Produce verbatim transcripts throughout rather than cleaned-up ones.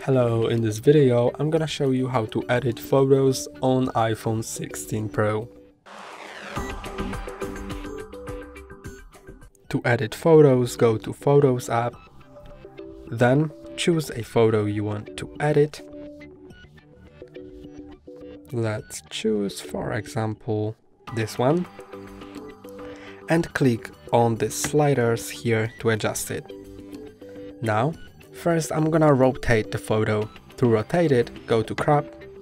Hello, in this video I'm gonna show you how to edit photos on iPhone sixteen Pro. To edit photos, go to Photos app, then choose a photo you want to edit. Let's choose, for example, this one, and click on the sliders here to adjust it. Now, first I'm gonna rotate the photo. To rotate it, go to crop,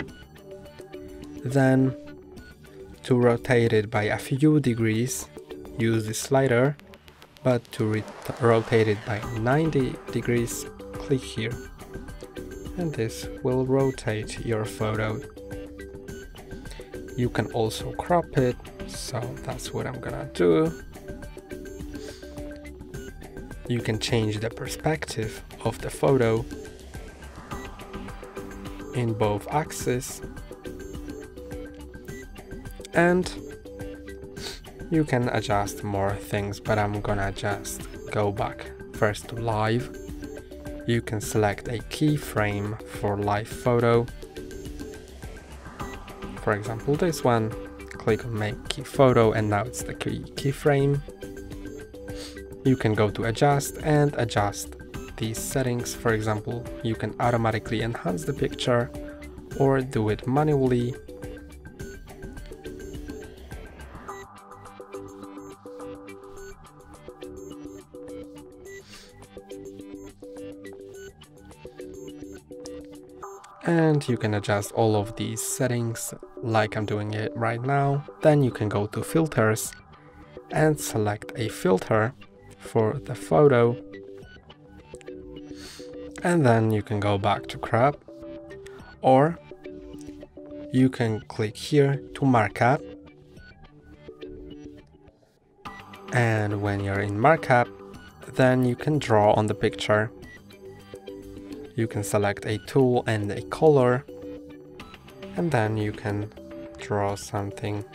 then to rotate it by a few degrees, use the slider, but to rotate it by ninety degrees, click here, and this will rotate your photo. You can also crop it, so that's what I'm gonna do. You can change the perspective of the photo in both axes, and you can adjust more things, but I'm gonna just go back first to live. You can select a keyframe for live photo. For example, this one, click on make key photo, and now it's the key keyframe. You can go to adjust and adjust these settings. For example, you can automatically enhance the picture or do it manually. And you can adjust all of these settings like I'm doing it right now. Then you can go to filters and select a filter for the photo, and then you can go back to crop, or you can click here to markup, and when you're in markup, then you can draw on the picture. You can select a tool and a color, and then you can draw something.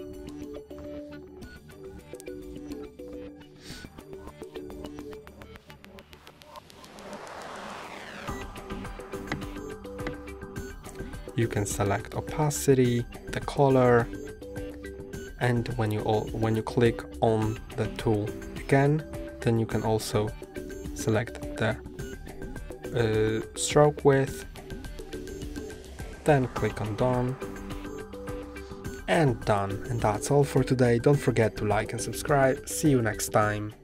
You can select opacity, the color, and when you all when you click on the tool again, then you can also select the uh, stroke width, then click on done, and done. And that's all for today. Don't forget to like and subscribe. See you next time.